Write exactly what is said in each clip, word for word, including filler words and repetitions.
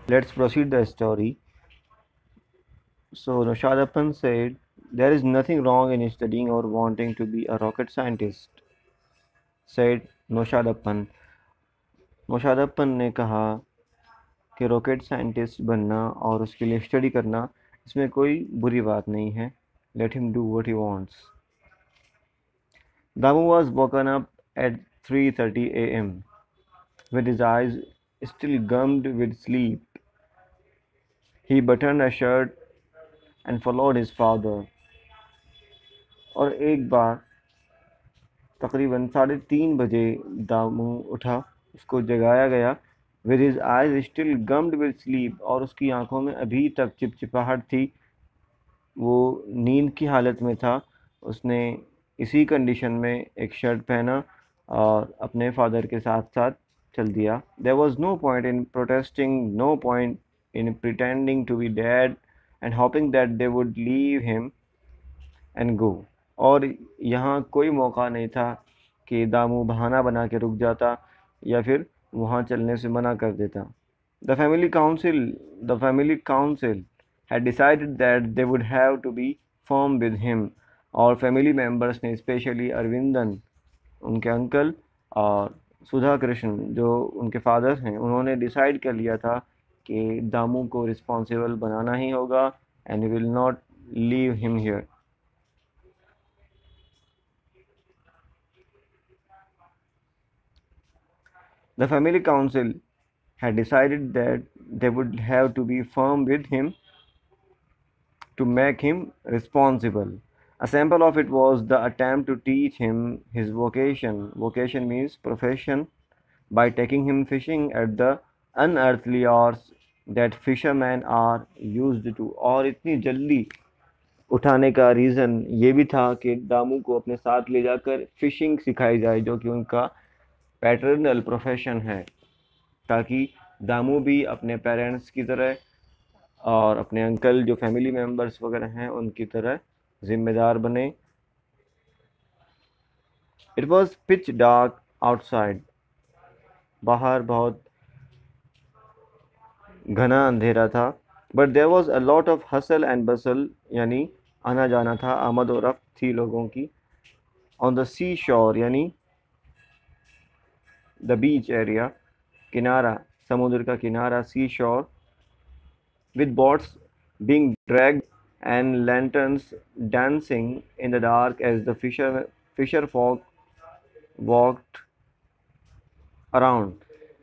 Let's proceed the story. So Noshadappan said, "There is nothing wrong in studying or wanting to be a rocket scientist," said Noshadappan. नौशादप्पन ने कहा कि rocket scientist बनना और उसके लिए study करना इसमें कोई बुरी बात नहीं है. Let him do what he wants. Damu was woken up at three thirty a m with his eyes still gummed with sleep. He buttoned a shirt and followed his father. और एक बार तकरीबन साढ़े तीन बजे दामू उठा, उसको जगाया गया. With his eyes still gummed with sleep, और उसकी आंखों में अभी तक चिपचिपाहट थी, वो नींद की हालत में था. उसने इसी कंडीशन में एक शर्ट पहना और अपने फादर के साथ साथ चल दिया. There was no point in protesting, no point in pretending to be dead and hoping that they would leave him and go. और यहाँ कोई मौका नहीं था कि दामू बहाना बना के रुक जाता या फिर वहाँ चलने से मना कर देता. The family council the family council had decided that they would have to be firm with him. और फैमिली मेंबर्स ने स्पेशली अरविंदन, उनके अंकल, और सुधा कृष्ण जो उनके फादर हैं, उन्होंने डिसाइड कर लिया था कि दामू को रिस्पॉन्सिबल बनाना ही होगा and will not leave him here. The family council had decided that they would have to be firm with him to make him responsible. A sample of it was the attempt to teach him his vocation. Vocation means profession, by taking him fishing at the unearthly hours that fishermen are used to. और इतनी जल्दी उठाने का reason ये भी था कि दामू को अपने साथ ले जाकर फिशिंग सिखाई जाए, जो कि उनका पैटर्नल प्रोफेशन है, ताकि दामू भी अपने पेरेंट्स की तरह और अपने अंकल जो फैमिली मेम्बर्स वगैरह हैं उनकी तरह ज़िम्मेदार बने. It was pitch dark outside. बाहर बहुत घना अंधेरा था. But there was a lot of hustle and bustle, यानी आना जाना था, आमद और रफ्त थी लोगों की. ऑन द सी शोर, यानी द बीच एरिया, किनारा, समुद्र का किनारा, सी शोर, with boats being dragged and lanterns dancing in the dark as the fisher fisher folk walked around.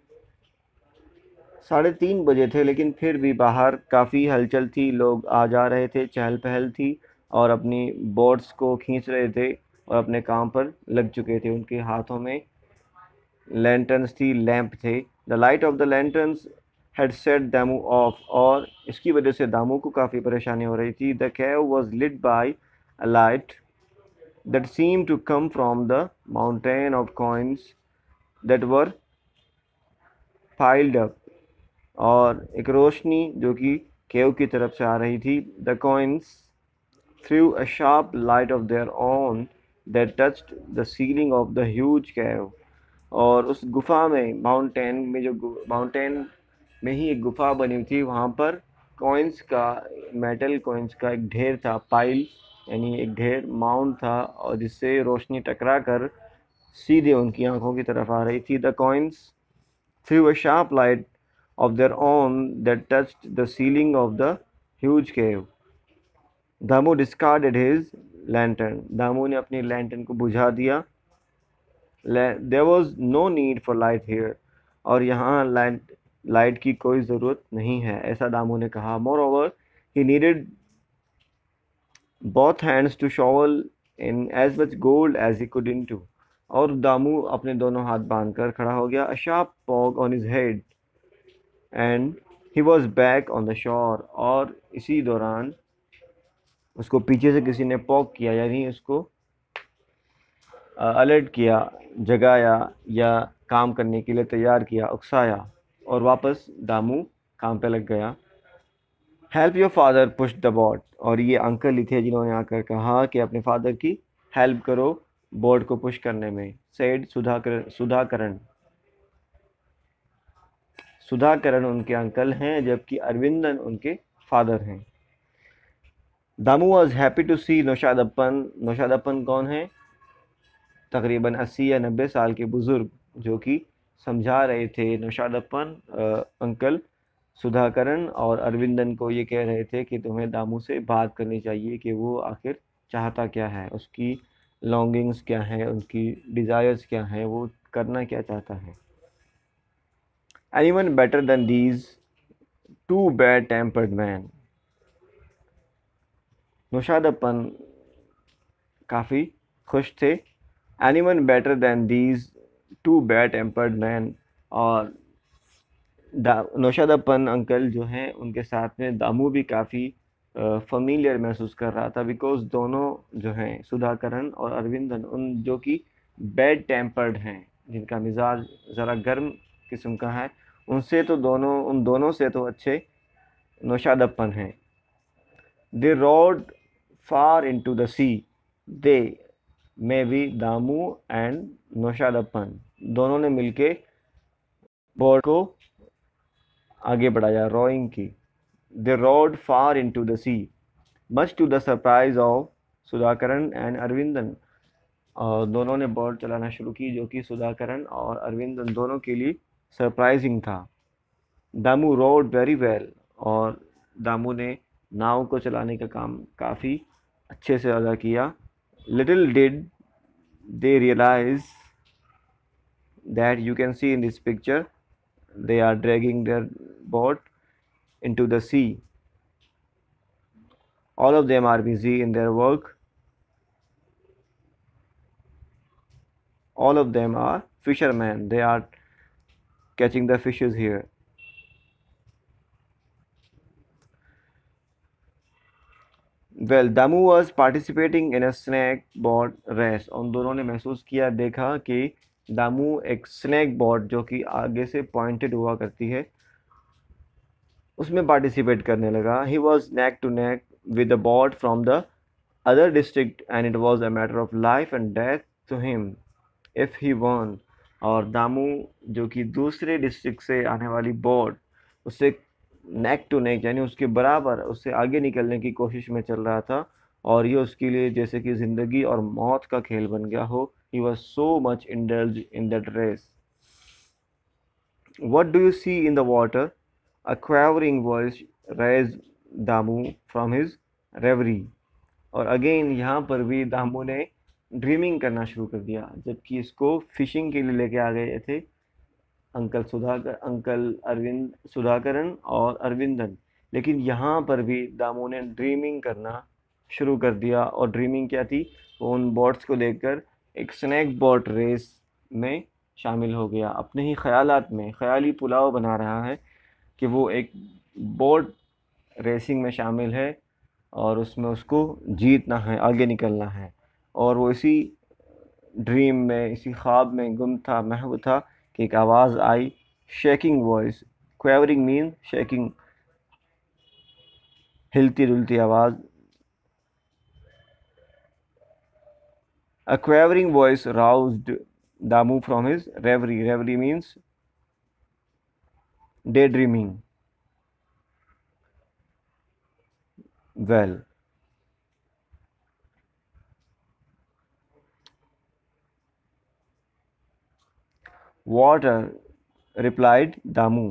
साढ़े तीन बजे थे, लेकिन फिर भी बाहर काफ़ी हलचल थी, लोग आ जा रहे थे, चहल पहल थी और अपनी बोट्स को खींच रहे थे और अपने काम पर लग चुके थे. उनके हाथों में लैंटर्न्स थी, लैंप थे. The light of the lanterns had set Damu off, और इसकी वजह से दामू को काफ़ी परेशानी हो रही थी. The cave was lit by a light that seemed to come from the mountain of coins that were piled up. और एक रोशनी जो कि केव की तरफ से आ रही थी. The coins threw a sharp light of their own that touched the ceiling of the huge cave. और उस गुफा में, माउंटेन में, जो माउंटेन में ही एक गुफा बनी हुई थी, वहाँ पर कॉइन्स का, मेटल कॉइन्स का एक ढेर था. पाइल यानी एक ढेर, माउंट था, और जिससे रोशनी टकरा कर सीधे उनकी आंखों की तरफ आ रही थी. The coins threw a sharp light of their own that touched the ceiling of the huge cave. Damu discarded his lantern. Damu ने अपनी लैंटर्न को बुझा दिया. There was no need for light here. और यहाँ लाइट लाइट की कोई ज़रूरत नहीं है, ऐसा दामू ने कहा. Moreover he needed both hands to shovel in as much gold as he could into. और दामू अपने दोनों हाथ बांध कर खड़ा हो गया. A sharp poke on his head and he was back on the shore. और इसी दौरान उसको पीछे से किसी ने पॉक किया, यानी उसको अलर्ट किया, जगाया या काम करने के लिए तैयार किया, उकसाया, और वापस दामू काम पे लग गया. Help your father push the boat. और ये अंकल ही थे जिन्होंने आकर कहा कि अपने फादर की हेल्प करो बोट को पुश करने में. सेड सुधाकर सुधाकरण सुधाकरण उनके अंकल हैं जबकि अरविंदन उनके फादर हैं। Damu was happy to see Naushadappan. Naushadappan कौन है? तकरीबन अस्सी या नब्बे साल के बुजुर्ग जो कि समझा रहे थे नौशादप्पन अंकल सुधाकरण और अरविंदन को ये कह रहे थे कि तुम्हें दामू से बात करनी चाहिए कि वो आखिर चाहता क्या है, उसकी लॉन्गिंग्स क्या है, उनकी डिज़ायर्स क्या हैं, वो करना क्या चाहता है। Anyone better than these two bad tempered man. Naushadappan काफ़ी खुश थे। Anyone better than these two bad tempered man. और नौशादप्पन अंकल जो हैं उनके साथ में दामू भी काफ़ी फमीलियर महसूस कर रहा था, बिकॉज दोनों जो हैं सुधाकरण और अरविंदन उन जो कि बैड टेम्पर्ड हैं, जिनका मिजाज ज़रा गर्म किस्म का है, उनसे तो दोनों उन दोनों से तो अच्छे नौशादप्पन हैं। They rowed far into the sea. They may be Damu and Naushadappan दोनों ने मिलके बोट को आगे बढ़ाया, रोइंग की। They rowed far into the sea much to the surprise of Sudhakaran and Aravindan. और दोनों ने बोट चलाना शुरू की जो कि सुधाकरण और अरविंदन दोनों के लिए सरप्राइजिंग था। Damu rowed very well. और दामू ने नाव को चलाने का काम काफ़ी अच्छे से अदा किया। Little did they realise that you can see in this picture they are dragging their boat into the sea. All of them are busy in their work. All of them are fishermen. They are catching the fishes here. Well, Damu was participating in a snake boat race. उन दोनों ने महसूस किया, देखा कि दामू एक snack boat जो कि आगे से पॉइंटेड हुआ करती है उसमें पार्टिसिपेट करने लगा। He was neck to neck with the boat from the other district and it was a matter of life and death to him if he won. और दामू जो कि दूसरे डिस्ट्रिक्ट से आने वाली बोट उससे नेक टू नेक यानी उसके बराबर उससे आगे निकलने की कोशिश में चल रहा था, और ये उसके लिए जैसे कि ज़िंदगी और मौत का खेल बन गया हो। He was so much indulged in that race. What do you see in the water? A quavering voice raised Damu from his reverie. और अगेन यहाँ पर भी दामू ने ड्रीमिंग करना शुरू कर दिया, जबकि इसको फिशिंग के लिए लेके आ गए थे अंकल सुधाकर अंकल अरविंद सुधाकरण और अरविंदन, लेकिन यहाँ पर भी दामू ने ड्रीमिंग करना शुरू कर दिया। और ड्रीमिंग क्या थी? वो उन बोट्स को देखकर एक स्नैक बोट रेस में शामिल हो गया। अपने ही ख्यालात में ख्याली पुलाव बना रहा है कि वो एक बोट रेसिंग में शामिल है और उसमें उसको जीतना है, आगे निकलना है। और वो इसी ड्रीम में, इसी ख्वाब में गुम था, महव था कि एक आवाज़ आई, shaking voice. Quavering mean shaking, हिलती डुलती आवाज़। A quavering voice roused Damu from his reverie. Reverie means daydreaming. Well, water, replied Damu.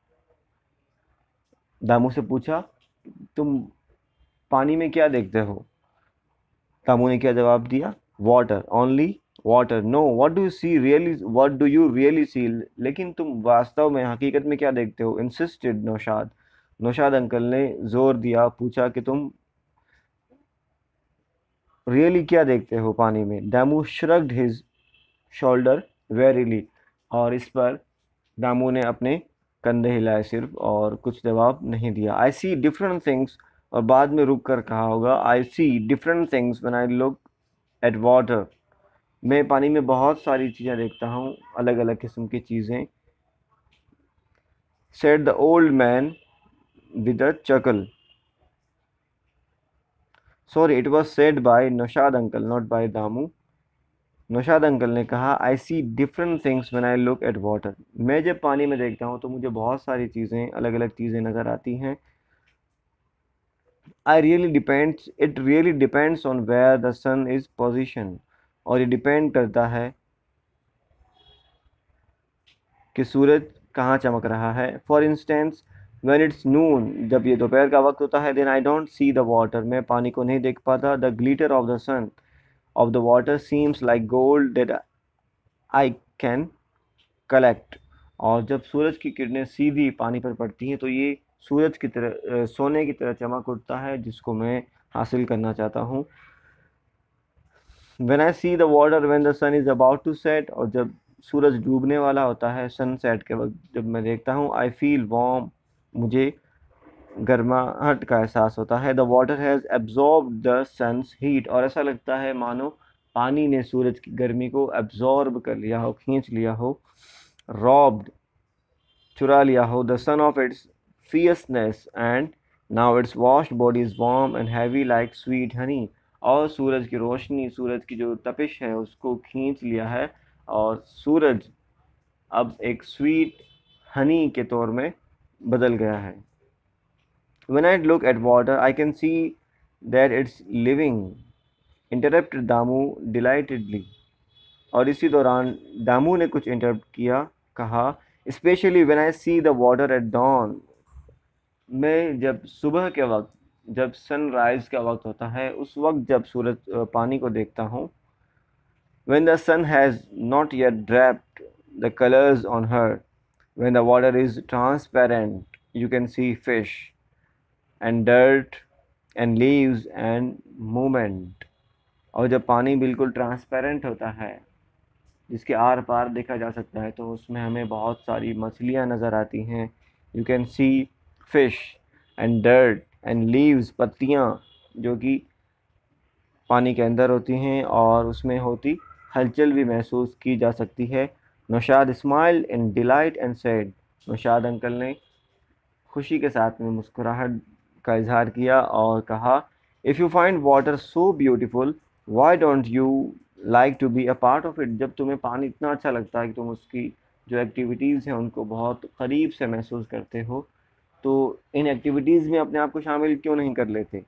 Damu से पूछा, तुम पानी में क्या देखते हो? दामू ने क्या जवाब दिया? Water, only water. No, what do you see really, what do you really see? लेकिन तुम वास्तव में, हकीकत में क्या देखते हो? इंसिस्टेड नौशाद। नौशाद अंकल ने जोर दिया, पूछा कि तुम रियली क्या देखते हो पानी में? Damu shrugged his shoulder wearily. और इस पर दामू ने अपने कंधे हिलाए सिर्फ, और कुछ जवाब नहीं दिया। आई सी डिफरेंट थिंग्स, और बाद में रुक कर कहा होगा, I see different things when I look at water. मैं पानी में बहुत सारी चीज़ें देखता हूँ, अलग अलग किस्म की चीज़ें। Said the old man with a chuckle. Sorry, it was said by Naushad uncle, not by Damu. Naushad uncle ने कहा, I see different things when I look at water. मैं जब पानी में देखता हूँ तो मुझे बहुत सारी चीज़ें, अलग अलग चीज़ें नज़र आती हैं। I really depends it really depends on where the sun is position. और ये डिपेंड करता है कि सूरज कहाँ चमक रहा है। For instance when it's noon, जब ये दोपहर का वक्त होता है, then I don't see the water, मैं पानी को नहीं देख पाता। The glitter of the sun of the water seems like gold that I can collect. और जब सूरज की किरणें सीधी पानी पर पड़ती हैं तो ये सूरज की तरह, सोने की तरह चमक उठता है, जिसको मैं हासिल करना चाहता हूँ। When I see the water when the sun is about to set, और जब सूरज डूबने वाला होता है, सनसेट के वक्त जब मैं देखता हूँ, आई फील वार्म, मुझे गर्माहट का एहसास होता है। The water has absorb the sun's heat, और ऐसा लगता है मानो पानी ने सूरज की गर्मी को एब्जॉर्ब कर लिया हो, खींच लिया हो, रॉब्ड, चुरा लिया हो, the sun of its fierceness and now its washed body is warm and heavy like sweet honey. और सूरज की रोशनी, सूरज की जो तपिश है उसको खींच लिया है, और सूरज अब एक स्वीट हनी के तौर में बदल गया है। When I look at water, I can see that it's living, interrupted Damu delightedly। और इसी दौरान दामू ने कुछ इंटरप्ट किया, कहा, specially when I see the water at dawn, मैं जब सुबह के वक्त, जब सनराइज का वक्त होता है, उस वक्त जब सूरज पानी को देखता हूँ। when the sun has not yet draped the colors on her, when the water is transparent, you can see fish and dirt and leaves and movement। और जब पानी बिल्कुल ट्रांसपेरेंट होता है, जिसके आर पार देखा जा सकता है, तो उसमें हमें बहुत सारी मछलियाँ नज़र आती हैं। You can see fish and dirt and leaves, पत्तियाँ जो कि पानी के अंदर होती हैं और उसमें होती हलचल भी महसूस की जा सकती है। Naushad smile in delight and said, Naushad uncle ने खुशी के साथ में मुस्कुराहट का इजहार किया और कहा, if you find water so beautiful, why don't you like to be a part of it. जब तुम्हें पानी इतना अच्छा लगता है कि तुम उसकी जो एक्टिविटीज़ हैं उनको बहुत करीब से महसूस करते हो, तो इन एक्टिविटीज़ में अपने आप को शामिल क्यों नहीं कर लेते।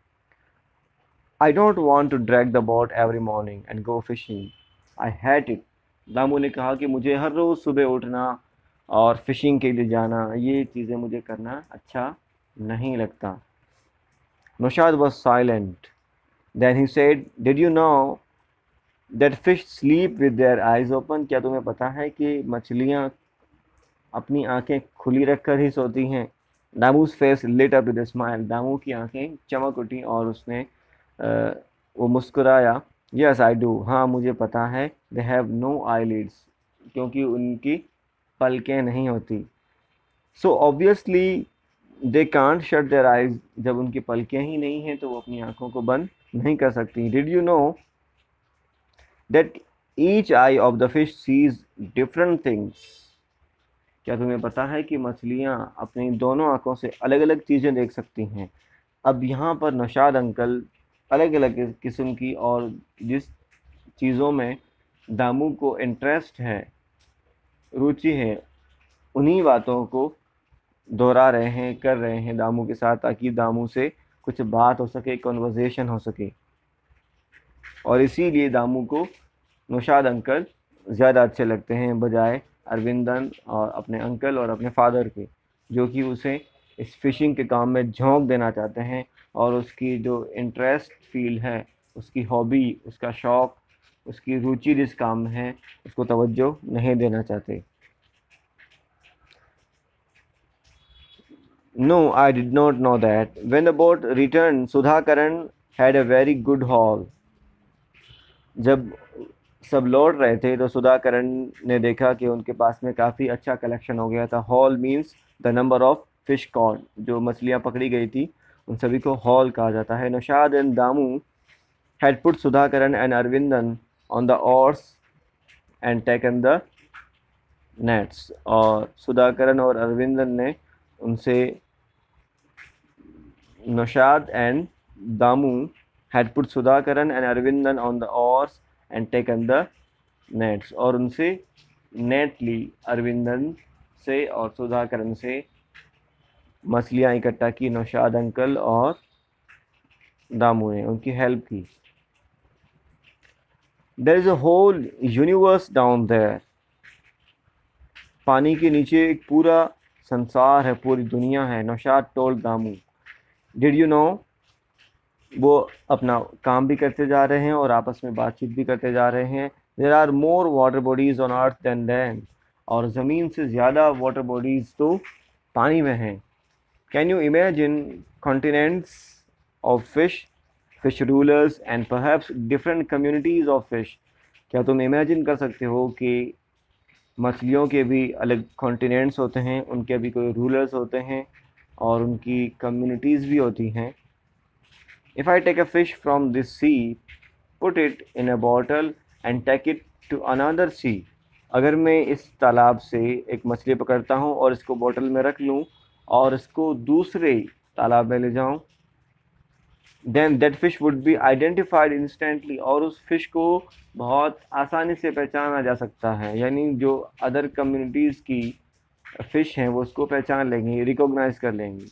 I don't want to drag the boat every morning and go fishing, I hate it. Damu ने कहा कि मुझे हर रोज़ सुबह उठना और फिशिंग के लिए जाना, ये चीज़ें मुझे करना अच्छा नहीं लगता। Naushad was silent, then he said, did you know that fish sleep with their eyes open. क्या तुम्हें पता है कि मछलियाँ अपनी आंखें खुली रखकर ही सोती हैं। Damu's face lit up with a smile, Damu की आंखें चमक उठी और उसने आ, वो मुस्कुराया। यस आई डू, हाँ मुझे पता है। दे हैव नो आईलिड्स, क्योंकि उनकी पलकें नहीं होती। So obviously they can't shut their eyes, जब उनकी पलकें ही नहीं हैं तो वो अपनी आंखों को बंद नहीं कर सकती। Did you know that each eye of the fish sees different things. क्या तुम्हें पता है कि मछलियाँ अपनी दोनों आंखों से अलग अलग चीज़ें देख सकती हैं। अब यहाँ पर नौशाद अंकल अलग अलग किस्म की, और जिस चीज़ों में दामू को इंटरेस्ट है, रुचि है, उन्हीं बातों को दोहरा रहे हैं, कर रहे हैं दामू के साथ, ताकि दामू से कुछ बात हो सके, कन्वर्सेशन हो सके। और इसीलिए दामू को नौशाद अंकल ज़्यादा अच्छे लगते हैं बजाय अरविंदन और अपने अंकल और अपने फादर के, जो कि उसे इस फिशिंग के काम में झोंक देना चाहते हैं और उसकी जो इंटरेस्ट फील है, उसकी हॉबी, उसका शौक़, उसकी रुचि जिस काम में है, उसको तवज्जो नहीं देना चाहते। No, I did not know that. When the boat returned, Sudhakaran had a very good haul. जब सब लौट रहे थे तो सुधाकरण ने देखा कि उनके पास में काफ़ी अच्छा कलेक्शन हो गया था। Haul means the number of fish caught, जो मछलियाँ पकड़ी गई थी उन सभी को हॉल कहा जाता है। Naushad and Damu had put Sudhakaran and Aravindan on the oars and taken the nets. और सुधाकरण और अरविंदन ने उनसे, Naushad and Damu had put Sudhakaran and Arvindan on the oars and taken the nets, और उनसे नेट ली, अरविंदन से और सुधाकरन से मछलियाँ इकट्ठा की। नौशाद अंकल और दामू ने उनकी हेल्प की। There is a whole universe down there, पानी के नीचे एक पूरा संसार है, पूरी दुनिया है। Naushad told Damu, did you know, वो अपना काम भी करते जा रहे हैं और आपस में बातचीत भी करते जा रहे हैं। There are more water bodies on earth than land, और ज़मीन से ज़्यादा वाटर बॉडीज तो पानी में हैं। Can you imagine continents of fish, fish rulers and perhaps different communities of fish, क्या तुम इमेजिन कर सकते हो कि मछलियों के भी अलग कॉन्टिनेंट्स होते हैं, उनके भी कोई रूलर्स होते हैं और उनकी कम्युनिटीज़ भी होती हैं। If I take a fish from this sea, put it in a bottle and take it to another sea, अगर मैं इस तालाब से एक मछली पकड़ता हूँ और इसको बोतल में रख लूँ और इसको दूसरे तालाब में ले जाऊँ, then that fish would be identified instantly, और उस फिश को बहुत आसानी से पहचाना जा सकता है। यानी जो अदर कम्युनिटीज़ की फ़िश हैं वो उसको पहचान लेंगी, रिकॉग्नाइज कर लेंगी।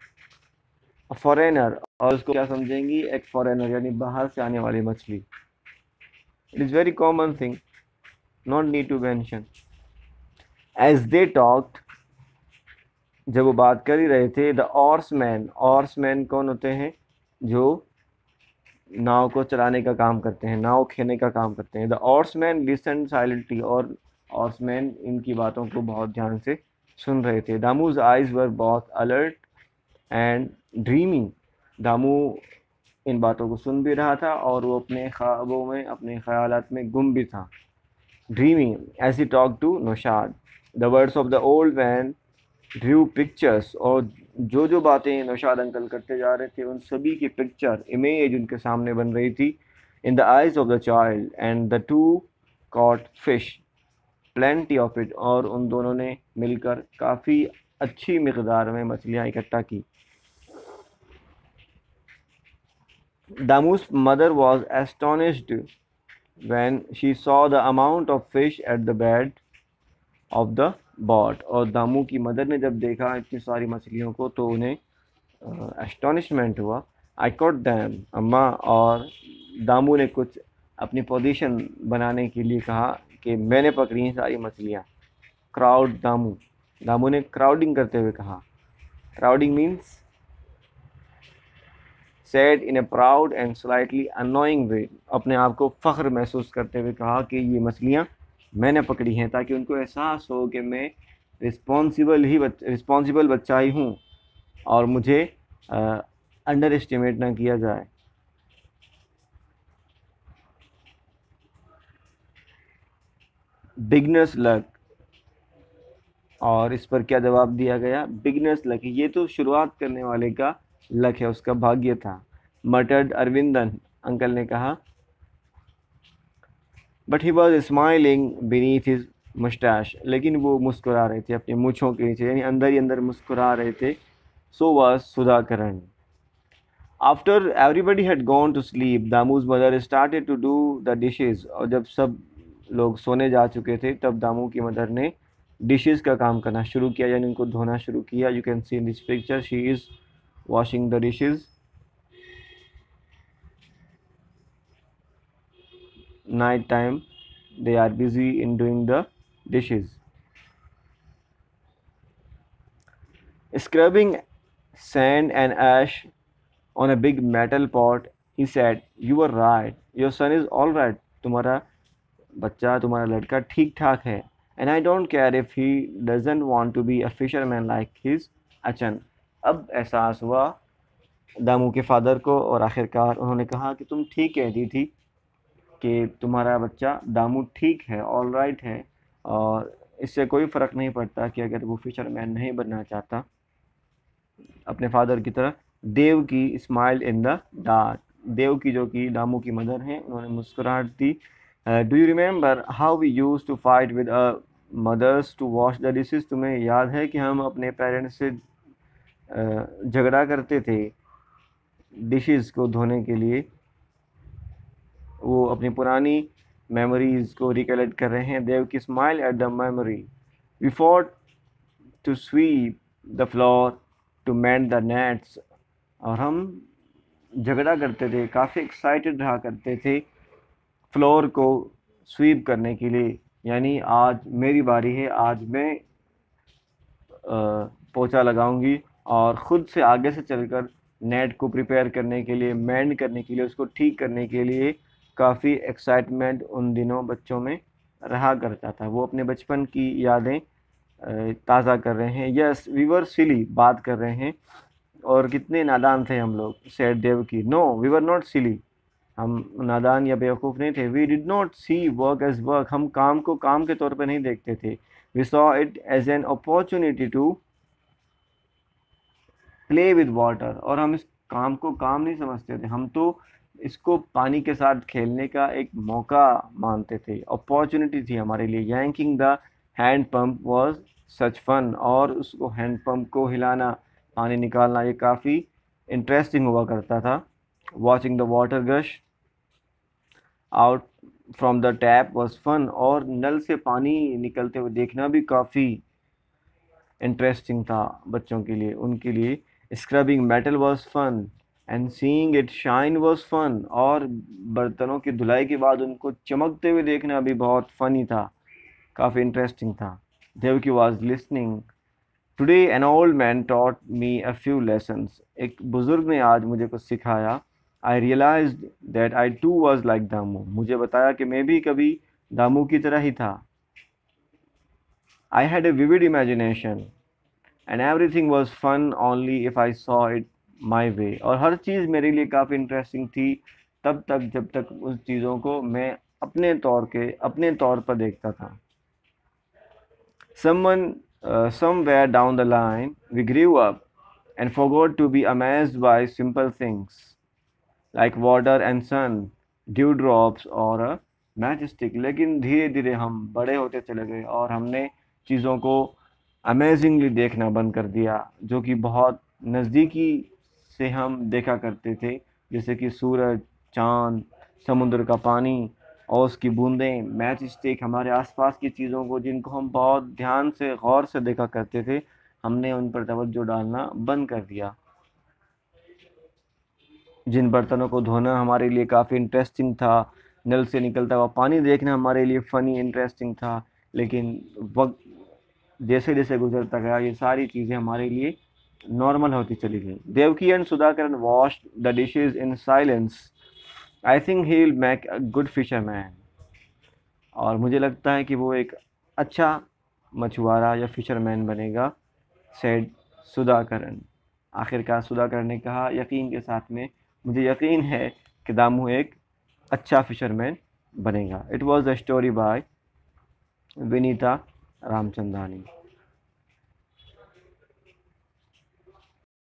फॉरेनर, और उसको क्या समझेंगी, एक फॉरेनर यानी बाहर से आने वाली मछली। It is very common thing, not need to mention. As they talked, जब वो बात कर ही रहे थे, द ऑर्समैन, ऑर्समैन कौन होते हैं, जो नाव को चलाने का काम करते हैं, नाव खेने का काम करते हैं। द ऑर्समैन लिसन साइलेंटली, और ऑर्समैन इनकी बातों को बहुत ध्यान से सुन रहे थे। दामूज आइज वर बहुत अलर्ट एंड ड्रीमिंग, दामू इन बातों को सुन भी रहा था और वो अपने ख्वाबों में, अपने ख्यालात में गुम भी था। Dreaming as he talk to Naushad, the words of the old man drew pictures, और जो जो बातें नौशाद अंकल करते जा रहे थे उन सभी की पिक्चर, इमेज उनके सामने बन रही थी। In the eyes of the child and the two caught fish plenty of it, और उन दोनों ने मिलकर काफ़ी अच्छी मिकदार में मछलियाँ इकट्ठा की। Damu's mother was astonished when she saw the amount of fish at the bed of the boat, और दामू की मदर ने जब देखा इतनी सारी मछलियों को तो उन्हें एस्टोनिशमेंट हुआ। आई कॉट दैम अम्मा, और दामू ने कुछ अपनी पोजीशन बनाने के लिए कहा कि मैंने पकड़ी हैं सारी मछलियाँ। क्राउड दामू, दामू ने क्राउडिंग करते हुए कहा। Crowding means said in a proud and slightly annoying way, अपने आप को फ़ख्र महसूस करते हुए कहा कि ये मछलियाँ मैंने पकड़ी हैं, ताकि उनको एहसास हो कि मैं रिस्पॉन्सिबल ही बच रिस्पॉन्सिबल बच्चा ही हूँ और मुझे अंडर एस्टिमेट ना किया जाए। बिगनर्स लक, और इस पर क्या जवाब दिया गया, बिगनर्स लक, ये तो शुरुआत करने वाले का लक है, उसका भाग्य था। मटर्ड अरविंदन, अंकल ने कहा। But he was smiling beneath his moustache, लेकिन वो मुस्कुरा रहे थे अपनी मूछों के नीचे, यानी अंदर ही अंदर मुस्कुरा रहे थे। So was Sudhakaran. After everybody had gone to sleep, Damu's mother started to do the dishes, और जब सब लोग सोने जा चुके थे तब दामू की मदर ने डिशेस का काम करना शुरू किया, यानी उनको धोना शुरू किया। You can see in this picture she is washing the dishes. Night time they are busy in doing the dishes. Scrubbing sand and ash on a big metal pot, he said, you were right, your son is all right, तुम्हारा बच्चा, तुम्हारा लड़का ठीक ठाक है। And I don't care if he doesn't want to be a fisherman like his अचन। अब एहसास हुआ दामू के फादर को, और आखिरकार उन्होंने कहा कि तुम ठीक कहती थी कि तुम्हारा बच्चा दामू ठीक है, ऑल राइट है, और इससे कोई फ़र्क नहीं पड़ता कि अगर वो फिशरमैन नहीं बनना चाहता। अपने फादर की तरह Devaki smile in the dark, Devaki जो कि दामू की मदर हैं, उन्होंने मुस्कुराहट दी। Do you remember how we use to fight with a mothers to wash the dishes, तुम्हें याद है कि हम अपने पेरेंट्स से uh, झगड़ा करते थे डिशेस को धोने के लिए। वो अपनी पुरानी मेमोरीज को रिकलेक्ट कर रहे हैं। Devaki smile at the memory. We fought to sweep the floor to mend the nets. और हम झगड़ा करते थे, काफ़ी एक्साइटेड रहा करते थे फ्लोर को स्वीप करने के लिए। यानी आज मेरी बारी है, आज मैं अ, पोछा लगाऊंगी और ख़ुद से आगे से चलकर नेट को प्रिपेयर करने के लिए, मेंड करने के लिए, उसको ठीक करने के लिए काफ़ी एक्साइटमेंट उन दिनों बच्चों में रहा करता था। वो अपने बचपन की यादें ताज़ा कर रहे हैं। यस वी वर सिली, बात कर रहे हैं, और कितने नादान थे हम लोग। सेड Devaki. No we were not silly, हम नादान या बेवकूफ़ नहीं थे। We did not see work as work, हम काम को काम के तौर पर नहीं देखते थे। We saw it as an opportunity to play with water, और हम इस काम को काम नहीं समझते थे, हम तो इसको पानी के साथ खेलने का एक मौका मानते थे, अपॉर्चुनिटी थी हमारे लिए। Yanking the hand pump was such fun, और उसको हैंड पंप को हिलाना, पानी निकालना, ये काफ़ी इंटरेस्टिंग हुआ करता था। Watching the water gush out from the tap was fun, और नल से पानी निकलते हुए देखना भी काफ़ी इंटरेस्टिंग था बच्चों के लिए, उनके लिए। Scrubbing metal was fun and seeing it shine was fun, और बर्तनों की धुलाई के बाद उनको चमकते हुए देखना भी बहुत फनी था, काफ़ी इंटरेस्टिंग था। Devaki was listening. Today an old man taught me a few lessons, एक बुज़ुर्ग ने आज मुझे कुछ सिखाया। I realised that I too was like Damu, मुझे बताया कि मैं भी कभी दामू की तरह ही था। I had a vivid imagination and everything was fun only if I saw it my way, और हर चीज़ मेरे लिए काफ़ी इंटरेस्टिंग थी तब तक जब तक उस चीज़ों को मैं अपने तौर के अपने तौर पर देखता था। Someone, uh, somewhere down the line, we grew up and forgot to be amazed by simple things like water and sun, dewdrops or a matchstick। लेकिन धीरे धीरे हम बड़े होते चले गए और हमने चीज़ों को अमेजिंगली देखना बंद कर दिया, जो कि बहुत नज़दीकी से हम देखा करते थे, जैसे कि सूरज, चाँद, समुद्र का पानी और उसकी बूंदें। मैच स्टिक, हमारे आसपास की चीज़ों को जिनको हम बहुत ध्यान से गौर से देखा करते थे, हमने उन पर तवज्जो डालना बंद कर दिया। जिन बर्तनों को धोना हमारे लिए काफ़ी इंटरेस्टिंग था, नल से निकलता हुआ पानी देखना हमारे लिए फ़नी इंटरेस्टिंग था, लेकिन वक्त जैसे जैसे गुजरता गया ये सारी चीज़ें हमारे लिए नॉर्मल होती चली गई। Devaki and Sudhakaran washed the dishes in silence. I think he will make a good fisherman, और मुझे लगता है कि वो एक अच्छा मछुआरा या फिशरमैन बनेगा, सेड सुधाकरन। आखिरकार सुधाकरन ने कहा यकीन के साथ में, मुझे यकीन है कि दामू एक अच्छा फिशरमैन बनेगा। It was the story by Vinita Ramchandani.